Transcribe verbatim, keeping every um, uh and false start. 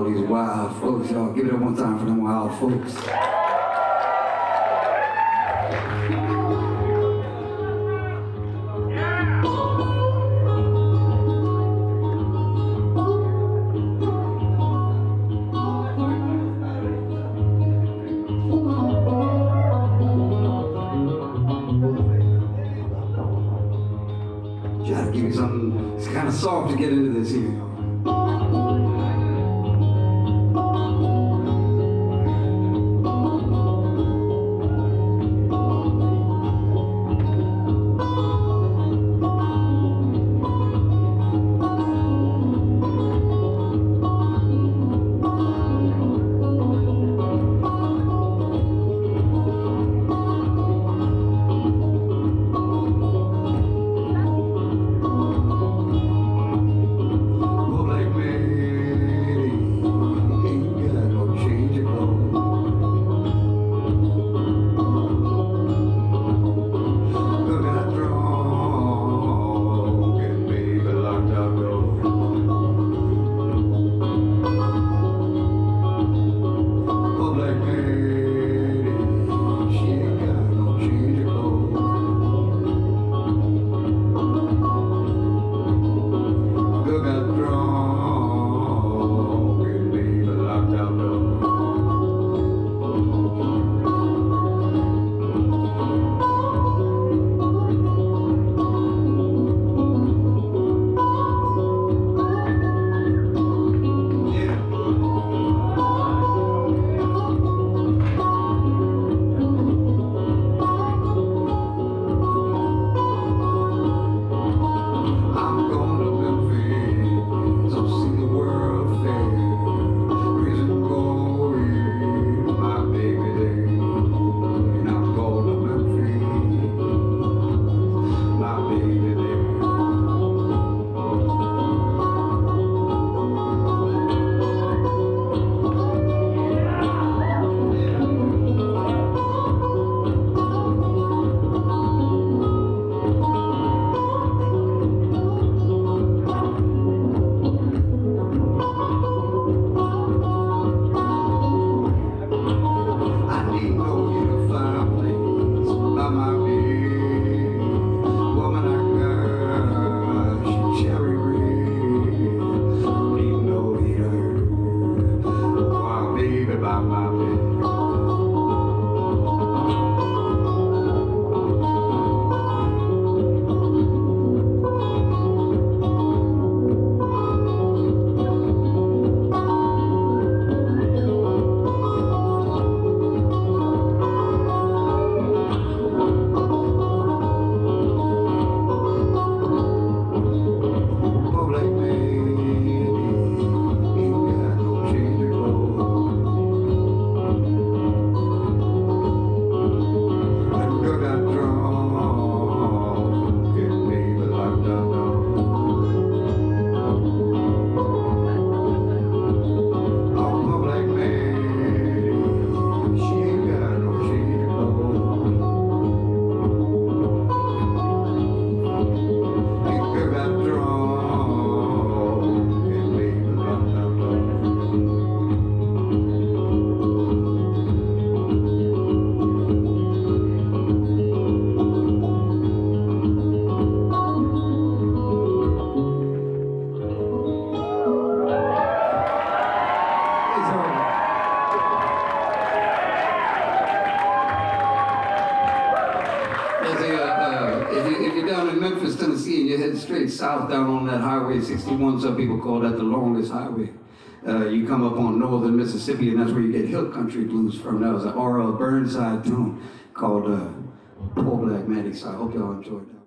these wild folks, y'all. Give it up one time for them wild folks. Try to give you something, it's kind of soft to get into this here, y'all. Memphis, Tennessee, and you're heading straight south down on that Highway sixty-one. Some people call that the longest highway. Uh, you come up on northern Mississippi, and that's where you get hill country blues from. That was an R L Burnside tune called uh, Poor Black Maddie. So I hope y'all enjoyed that.